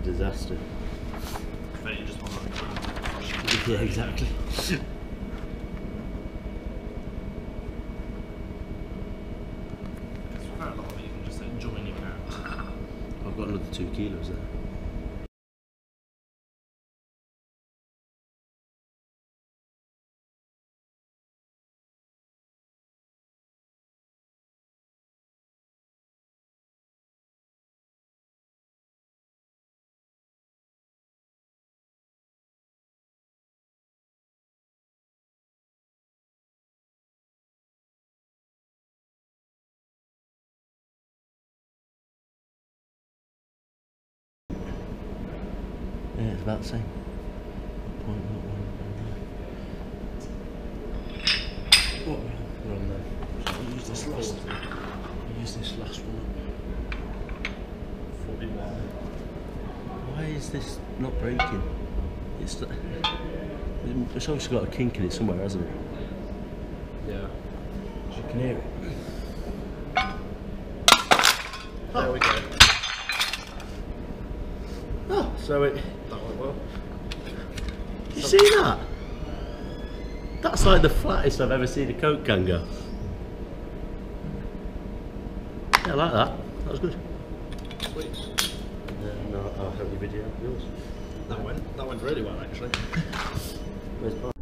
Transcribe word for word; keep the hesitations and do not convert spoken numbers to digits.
disaster. I bet you just want to. Yeah, exactly. Quite a lot of it you can just enjoy in your car. I've got another two kilos there. Yeah, it's about the same. Point what we're on there. So I'll use this last. I'll use this last one. forty-one. Why is this not breaking? It's it's obviously got a kink in it somewhere, hasn't it? Yeah. You can hear it. There we go. Oh, so it. That went well. You see that? That's like the flattest I've ever seen a Coke can go. Yeah, I like that. That was good. Sweet. Uh, no, I'll have your video. Yours. That went. That went really well, actually. Where's Bob?